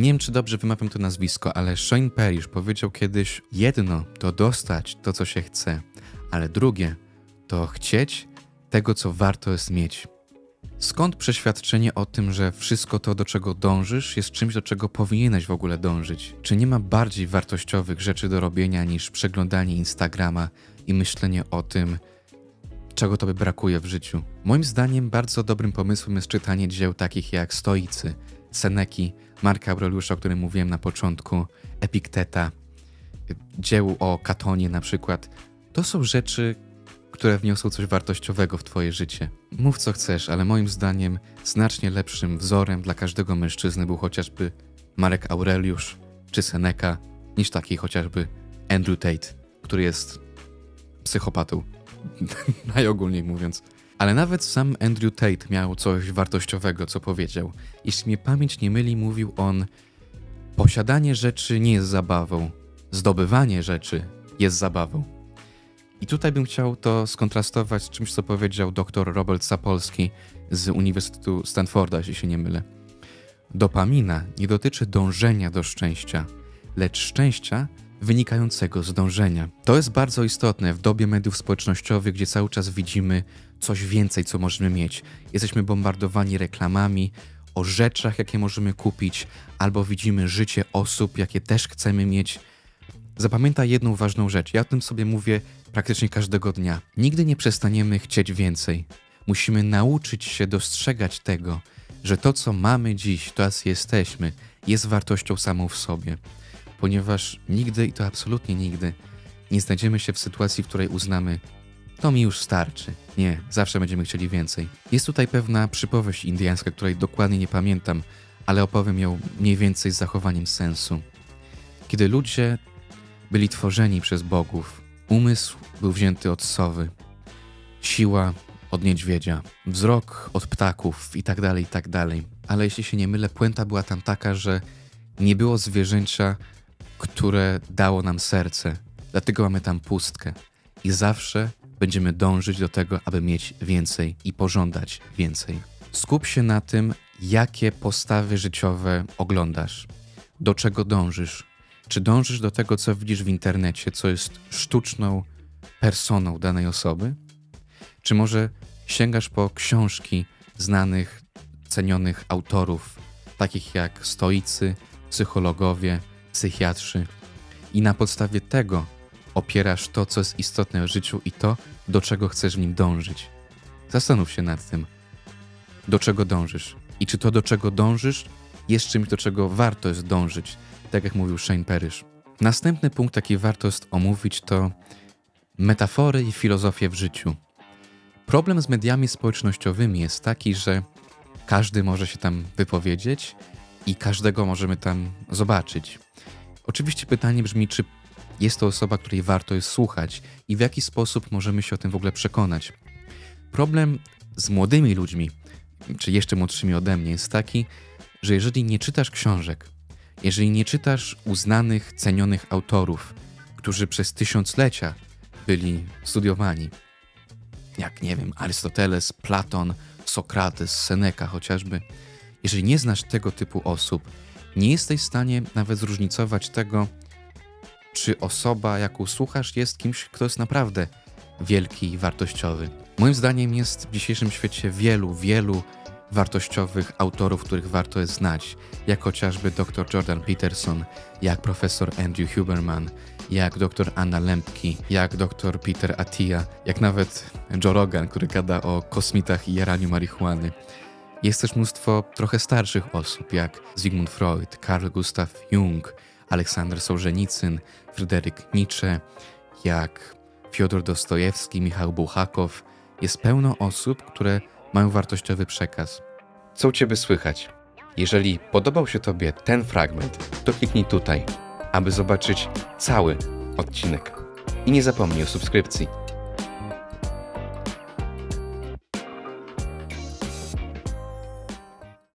Nie wiem, czy dobrze wymawiam to nazwisko, ale Shane Parrish powiedział kiedyś: jedno to dostać to, co się chce, ale drugie to chcieć tego, co warto jest mieć. Skąd przeświadczenie o tym, że wszystko to, do czego dążysz, jest czymś, do czego powinieneś w ogóle dążyć? Czy nie ma bardziej wartościowych rzeczy do robienia niż przeglądanie Instagrama i myślenie o tym, czego tobie brakuje w życiu? Moim zdaniem bardzo dobrym pomysłem jest czytanie dzieł takich jak Stoicy, Seneki, Marka Aureliusza, o którym mówiłem na początku, Epikteta, dzieł o Katonie na przykład. To są rzeczy, które wniosą coś wartościowego w twoje życie. Mów co chcesz, ale moim zdaniem znacznie lepszym wzorem dla każdego mężczyzny był chociażby Marek Aureliusz czy Seneca, niż taki chociażby Andrew Tate, który jest psychopatą, najogólniej mówiąc. Ale nawet sam Andrew Tate miał coś wartościowego, co powiedział. Jeśli mnie pamięć nie myli, mówił on: posiadanie rzeczy nie jest zabawą, zdobywanie rzeczy jest zabawą. I tutaj bym chciał to skontrastować z czymś, co powiedział dr Robert Sapolsky z Uniwersytetu Stanforda, jeśli się nie mylę. Dopamina nie dotyczy dążenia do szczęścia, lecz szczęścia wynikającego z dążenia. To jest bardzo istotne w dobie mediów społecznościowych, gdzie cały czas widzimy coś więcej, co możemy mieć. Jesteśmy bombardowani reklamami o rzeczach, jakie możemy kupić, albo widzimy życie osób, jakie też chcemy mieć. Zapamiętaj jedną ważną rzecz. Ja o tym sobie mówię praktycznie każdego dnia. Nigdy nie przestaniemy chcieć więcej. Musimy nauczyć się dostrzegać tego, że to, co mamy dziś, to jacy jesteśmy, jest wartością samą w sobie. Ponieważ nigdy, i to absolutnie nigdy, nie znajdziemy się w sytuacji, w której uznamy: to mi już starczy. Nie, zawsze będziemy chcieli więcej. Jest tutaj pewna przypowieść indyjska, której dokładnie nie pamiętam, ale opowiem ją mniej więcej z zachowaniem sensu. Kiedy ludzie byli tworzeni przez bogów, umysł był wzięty od sowy, siła od niedźwiedzia, wzrok od ptaków i tak dalej. Ale jeśli się nie mylę, puenta była tam taka, że nie było zwierzęcia, które dało nam serce. Dlatego mamy tam pustkę. I zawsze będziemy dążyć do tego, aby mieć więcej i pożądać więcej. Skup się na tym, jakie postawy życiowe oglądasz. Do czego dążysz? Czy dążysz do tego, co widzisz w internecie, co jest sztuczną personą danej osoby? Czy może sięgasz po książki znanych, cenionych autorów, takich jak stoicy, psychologowie, psychiatrzy, i na podstawie tego opierasz to, co jest istotne w życiu i to, do czego chcesz w nim dążyć? Zastanów się nad tym, do czego dążysz i czy to, do czego dążysz, jest czymś, do czego warto jest dążyć, tak jak mówił Shane Parrish. Następny punkt, jaki warto jest omówić, to metafory i filozofię w życiu. Problem z mediami społecznościowymi jest taki, że każdy może się tam wypowiedzieć i każdego możemy tam zobaczyć. Oczywiście pytanie brzmi, czy jest to osoba, której warto jest słuchać i w jaki sposób możemy się o tym w ogóle przekonać. Problem z młodymi ludźmi, czy jeszcze młodszymi ode mnie, jest taki, że jeżeli nie czytasz książek, jeżeli nie czytasz uznanych, cenionych autorów, którzy przez tysiąclecia byli studiowani, jak, nie wiem, Arystoteles, Platon, Sokrates, Seneca chociażby, jeżeli nie znasz tego typu osób, nie jesteś w stanie nawet zróżnicować tego, czy osoba, jaką słuchasz, jest kimś, kto jest naprawdę wielki i wartościowy. Moim zdaniem jest w dzisiejszym świecie wielu wartościowych autorów, których warto jest znać, jak chociażby dr Jordan Peterson, jak profesor Andrew Huberman, jak dr Anna Lembke, jak dr Peter Attia, jak nawet Joe Rogan, który gada o kosmitach i jaraniu marihuany. Jest też mnóstwo trochę starszych osób, jak Sigmund Freud, Carl Gustav Jung, Aleksander Sołżenicyn, Fryderyk Nietzsche, jak Fiodor Dostojewski, Michał Bułhakow. Jest pełno osób, które mają wartościowy przekaz. Co u Ciebie słychać? Jeżeli podobał się Tobie ten fragment, to kliknij tutaj, aby zobaczyć cały odcinek. I nie zapomnij o subskrypcji.